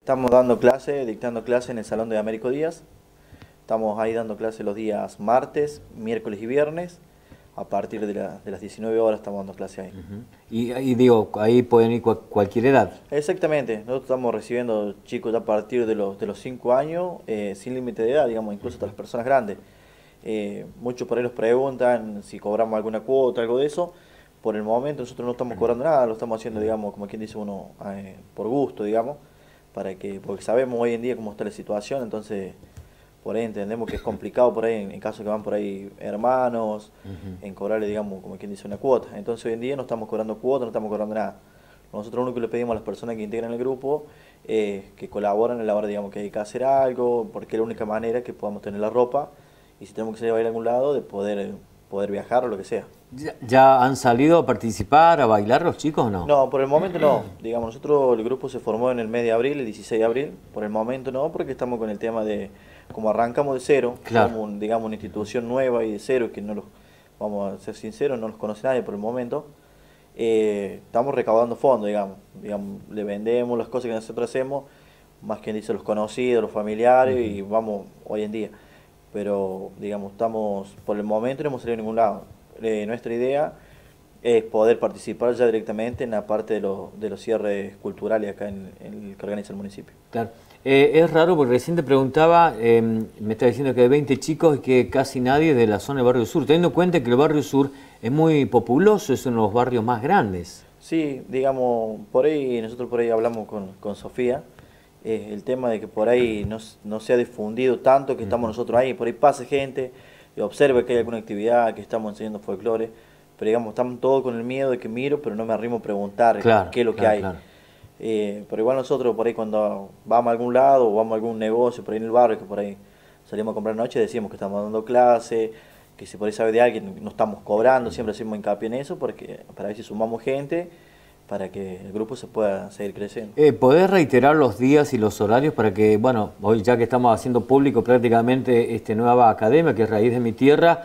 Estamos dando clase, dictando clase en el Salón de Américo Díaz. Estamos ahí dando clase los días martes, miércoles y viernes. A partir de las 19 horas estamos dando clase ahí. Y digo, ahí pueden ir cualquier edad. Exactamente, nosotros estamos recibiendo chicos ya a partir de los 5 años, sin límite de edad, digamos, incluso hasta las personas grandes. Muchos por ahí nos preguntan si cobramos alguna cuota, algo de eso. Por el momento nosotros no estamos cobrando nada, lo estamos haciendo, digamos, como quien dice uno, por gusto, digamos, porque sabemos hoy en día cómo está la situación, entonces por ahí entendemos que es complicado por ahí, en caso que van por ahí hermanos, en cobrarle, digamos, como quien dice, una cuota. Entonces hoy en día no estamos cobrando cuota, no estamos cobrando nada. Nosotros lo único que le pedimos a las personas que integran el grupo es que colaboren a la hora, digamos, que hay que hacer algo, porque es la única manera que podamos tener la ropa, y si tenemos que salir a bailar a algún lado, de poder viajar o lo que sea. ¿Ya han salido a participar, a bailar los chicos o no? No, por el momento no. Digamos, nosotros, el grupo se formó en el mes de abril, el 16 de abril. Por el momento no, porque estamos con el tema de, como arrancamos de cero, claro, somos, digamos, una institución nueva y de cero, que no los, vamos a ser sinceros, no los conoce nadie por el momento. Estamos recaudando fondos, digamos, le vendemos las cosas que nosotros hacemos, más que dice los conocidos, los familiares, y vamos hoy en día. Pero, digamos, estamos, por el momento no hemos salido a ningún lado. Nuestra idea es poder participar ya directamente en la parte de los cierres culturales acá en el que organiza el municipio. Claro. Es raro porque recién te preguntaba, me está diciendo que hay 20 chicos y que casi nadie de la zona del Barrio Sur, teniendo en cuenta que el Barrio Sur es muy populoso, es uno de los barrios más grandes. Sí, digamos, por ahí, nosotros por ahí hablamos con Sofía, el tema de que por ahí no se ha difundido tanto que estamos nosotros ahí, por ahí pasa gente y observa que hay alguna actividad, que estamos enseñando folclore, pero digamos, estamos todos con el miedo de que miro, pero no me arrimo a preguntar qué es lo que hay. Claro. Pero igual nosotros por ahí cuando vamos a algún lado o vamos a algún negocio por ahí en el barrio, que por ahí salimos a comprar noche, decimos que estamos dando clase, que si por ahí sabe de alguien no estamos cobrando, siempre hacemos hincapié en eso porque para ver si sumamos gente, para que el grupo se pueda seguir creciendo. ¿Podés reiterar los días y los horarios para que, bueno, hoy ya que estamos haciendo público prácticamente esta nueva academia, que es Raíz de mi Tierra,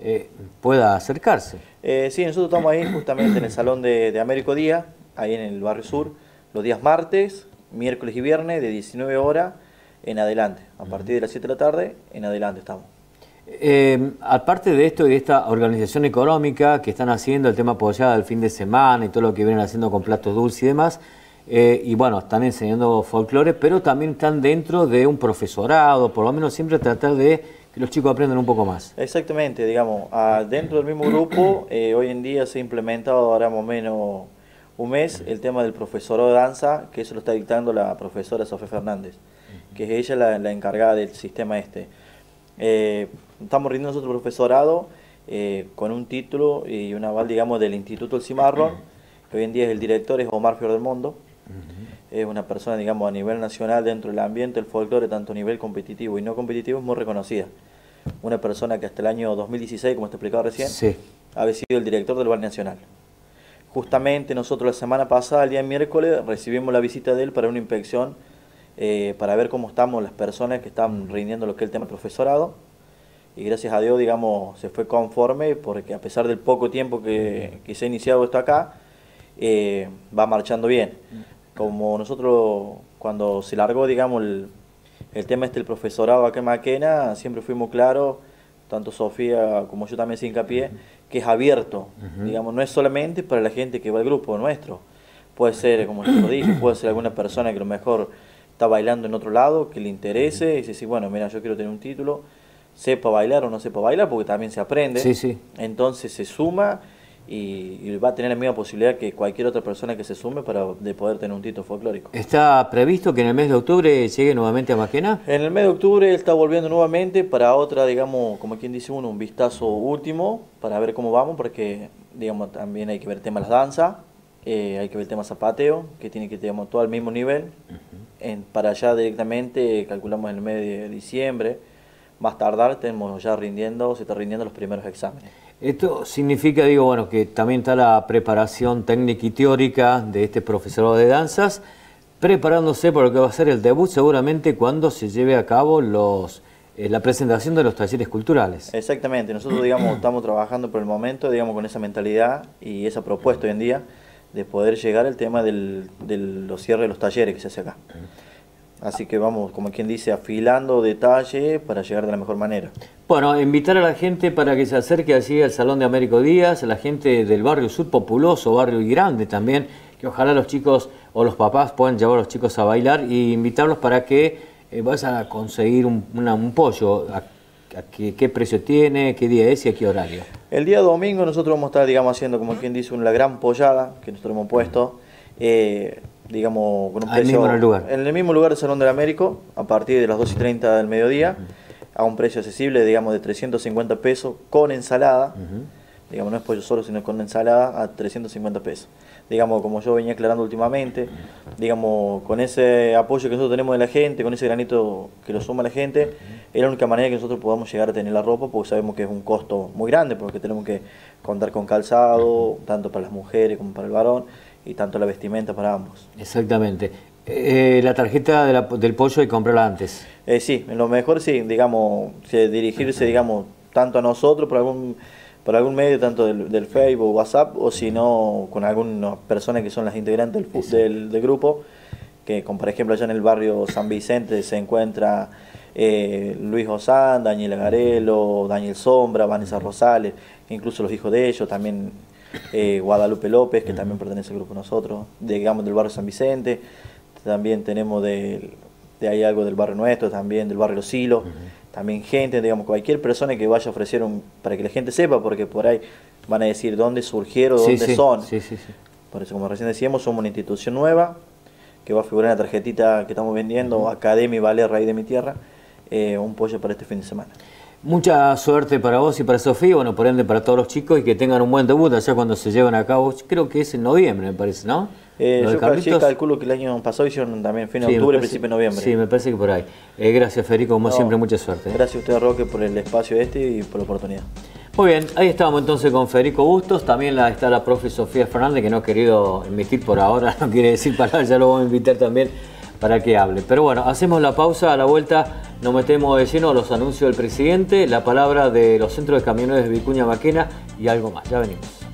pueda acercarse? Sí, nosotros estamos ahí justamente en el Salón de Américo Díaz, ahí en el Barrio Sur, los días martes, miércoles y viernes de 19 horas en adelante. A partir de las 7 de la tarde en adelante estamos. Aparte de esto y de esta organización económica que están haciendo, el tema apoyado del fin de semana y todo lo que vienen haciendo con platos dulces y demás, y bueno, están enseñando folclore, pero también están dentro de un profesorado, por lo menos siempre tratar de que los chicos aprendan un poco más. Exactamente, digamos, dentro del mismo grupo, hoy en día se ha implementado ahora más o menos un mes el tema del profesorado de danza, que eso lo está dictando la profesora Sofía Fernández, que es ella la encargada del sistema este. Estamos rindiendo nosotros profesorado con un título y un aval, digamos, del Instituto El Cimarrón, que hoy en día es el director, es Omar Fiordelmondo. Es una persona, digamos, a nivel nacional dentro del ambiente del folclore, tanto a nivel competitivo y no competitivo, es muy reconocida. Una persona que hasta el año 2016, como te explicaba recién, sí, había sido el director del Ballet Nacional. Justamente nosotros la semana pasada, el día miércoles, recibimos la visita de él para una inspección, para ver cómo estamos las personas que están rindiendo lo que es el tema del profesorado. Y gracias a Dios, digamos, se fue conforme, porque a pesar del poco tiempo que se ha iniciado esto acá, va marchando bien. Como nosotros, cuando se largó, digamos, el tema del profesorado acá en Maquena, siempre fuimos claros, tanto Sofía como yo también sin hincapié, que es abierto, digamos, no es solamente para la gente que va al grupo nuestro. Puede ser, como yo lo dije, puede ser alguna persona que a lo mejor está bailando en otro lado, que le interese, y dice, sí, bueno, mira, yo quiero tener un título, sepa bailar o no sepa bailar, porque también se aprende. Sí, sí. Entonces se suma y va a tener la misma posibilidad que cualquier otra persona que se sume de poder tener un título folclórico. ¿Está previsto que en el mes de octubre llegue nuevamente a Maquena? En el mes de octubre él está volviendo nuevamente para otra, digamos, como quien dice uno, un vistazo último para ver cómo vamos, porque, digamos, también hay que ver el tema de las danzas, hay que ver el tema zapateo, que tiene que, digamos, todo al mismo nivel. Para allá directamente, calculamos en el mes de diciembre, más tardar, tenemos ya se está rindiendo los primeros exámenes. Esto significa, digo, bueno, que también está la preparación técnica y teórica de este profesorado de danzas, preparándose para lo que va a ser el debut seguramente cuando se lleve a cabo la presentación de los talleres culturales. Exactamente, nosotros, digamos, estamos trabajando por el momento, digamos, con esa mentalidad y esa propuesta hoy en día de poder llegar al tema de los cierres de los talleres que se hace acá. Así que vamos, como quien dice, afilando detalle para llegar de la mejor manera. Bueno, invitar a la gente para que se acerque allí al Salón de Américo Díaz, a la gente del barrio sur populoso, barrio grande también, que ojalá los chicos o los papás puedan llevar a los chicos a bailar y invitarlos para que vayan a conseguir un pollo. ¿Qué precio tiene, qué día es y a qué horario? El día domingo nosotros vamos a estar, digamos, haciendo, como quien dice, la gran pollada que nosotros hemos puesto. Digamos, con un precio en el mismo lugar del Salón del Américo, a partir de las 2:30 del mediodía, a un precio accesible, digamos, de 350 pesos con ensalada. Digamos, no es pollo solo, sino con ensalada a 350 pesos. Digamos, como yo venía aclarando últimamente, digamos, con ese apoyo que nosotros tenemos de la gente, con ese granito que lo suma la gente, es la única manera que nosotros podamos llegar a tener la ropa, porque sabemos que es un costo muy grande, porque tenemos que contar con calzado, tanto para las mujeres como para el varón, y tanto la vestimenta para ambos. Exactamente. La tarjeta del pollo hay que comprarla antes. Sí, lo mejor sí, digamos, dirigirse, digamos, tanto a nosotros por algún medio, tanto del Facebook o WhatsApp, o si no, con algunas personas que son las integrantes del grupo, que como por ejemplo allá en el barrio San Vicente se encuentra Luis Osán, Daniel Garelo, Daniel Sombra, Vanessa Rosales, incluso los hijos de ellos, también Guadalupe López, que también pertenece al grupo nosotros, digamos del barrio San Vicente, también tenemos de ahí algo del barrio nuestro, también del barrio Los Silos, también gente, digamos, cualquier persona que vaya a ofrecer para que la gente sepa, porque por ahí van a decir dónde surgieron, dónde son. Por eso, como recién decíamos, somos una institución nueva, que va a figurar en la tarjetita que estamos vendiendo, Academia Ballet Raíz de mi Tierra, un pollo para este fin de semana. Mucha suerte para vos y para Sofía, bueno, por ende para todos los chicos, y que tengan un buen debut allá cuando se lleven a cabo, creo que es en noviembre, me parece, ¿no? Yo calculo que el año pasado hicieron también fin de octubre, principio de noviembre. Sí, me parece que por ahí. Gracias, Federico, como siempre, mucha suerte. Gracias a usted, Roque, por el espacio y por la oportunidad. Muy bien, ahí estábamos entonces con Federico Bustos, también está la profe Sofía Fernández, que no ha querido emitir por ahora, no quiere decir palabras, ya lo vamos a invitar también para que hable. Pero bueno, hacemos la pausa, a la vuelta nos metemos de lleno a los anuncios del presidente, la palabra de los centros de camioneros de Vicuña Maquena y algo más. Ya venimos.